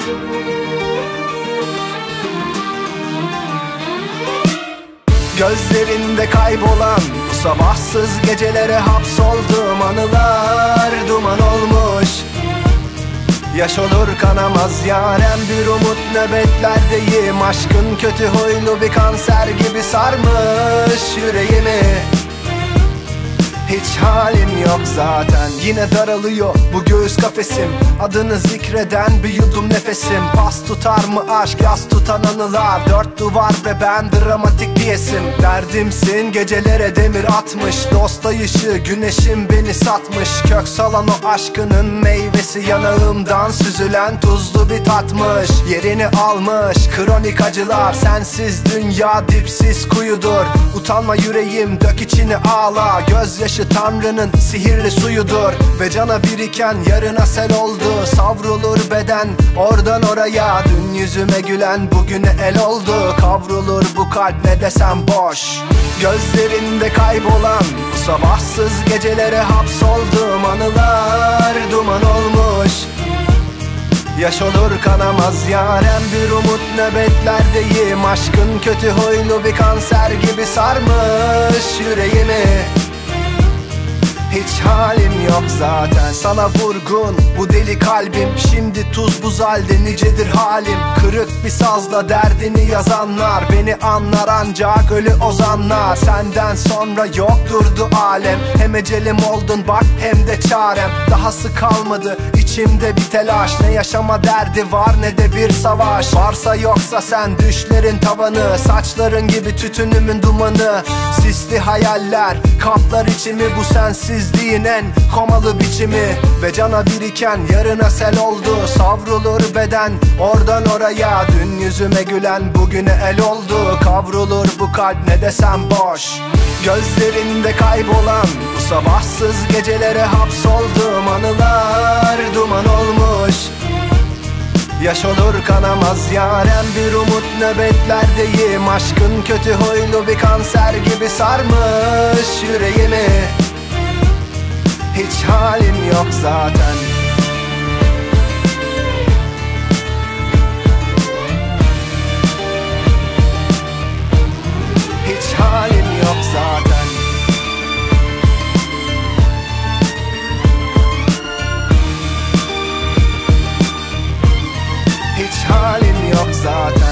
Gözlerinde kaybolan bu sabahsız gecelere hapsoldum. Anılar duman olmuş, yaş olur kanamaz yarem. Bir umut nöbetlerdeyim, aşkın kötü huylu bir kanser gibi sarmış yüreğimi. Hiç halim yok zaten, yine daralıyor bu göğüs kafesim. Adını zikreden bir yudum nefesim. Pas tutar mı aşk, yas tutan anılar. Dört duvar ve ben dramatik piyesim. Derdimsin gecelere demir atmış, dost ayışı güneşim beni satmış. Kök salan o aşkının meyvesi yanağımdan süzülen tuzlu bir tatmış. Yerini almış kronik acılar, sensiz dünya dipsiz kuyudur. Utanma yüreğim, dök içini ağla, gözyaşı Tanrı'nın sihirli suyudur. Ve cana biriken yarına sel oldu. Savrulur beden oradan oraya. Dün yüzüme gülen bugüne el oldu. Kavrulur bu kalp ne desem boş. Gözlerinde kaybolan bu sabahsız gecelere hapsoldum. Anılar duman olmuş, yaş olur kanamaz yarem. Bir umut nöbetlerdeyim, aşkın kötü huylu bir kanser gibi sarmış yüreğimi. Hiç halim yok zaten, sana vurgun bu deli kalbim. Şimdi tuz buz halde nicedir halim. Kırık bir sazla derdini yazanlar beni anlar ancak ölü ozanlar. Senden sonra yok durdu alem. Hem ecelim oldun bak hem de çarem. Dahası kalmadı içimde bir telaş. Ne yaşama derdi var ne de bir savaş. Varsa yoksa sen düşlerin tavanı, saçların gibi tütünümün dumanı. Sisli hayaller kaplar içimi, bu sensizliğin en komalı biçimi. Ve cana biriken yarına sel oldu. Savrulur beden oradan oraya. Dün yüzüme gülen bugüne el oldu. Kavrulur bu kalp ne desem boş. Gözlerinde kaybolan bu sabahsız gecelere hapsoldum. Anılar duman olmuş, yaş olur kanamaz yarem. Bir umut nöbetlerdeyim, aşkın kötü huylu bir kanser gibi sarmış yüreğimi. Hiç halim yok zaten. Hiç halim yok zaten. Hiç halim yok zaten.